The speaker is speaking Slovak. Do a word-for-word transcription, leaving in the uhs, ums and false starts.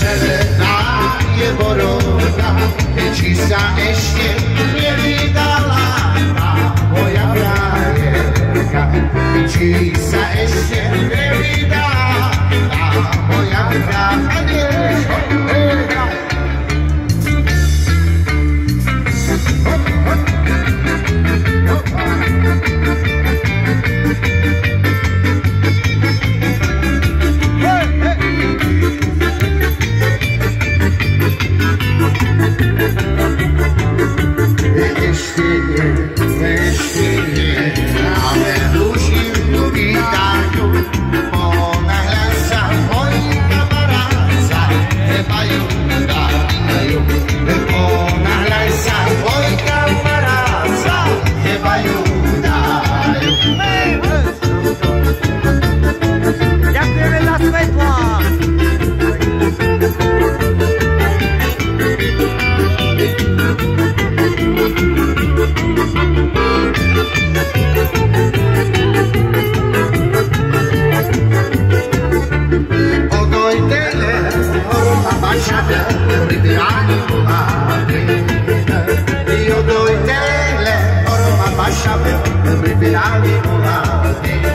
zelená je borovka, či sa ešte nevydala tá moja frajerka, či sa ešte nevydala tá moja frajerka. Io do i tele, oro ma bascia per rivelare volare.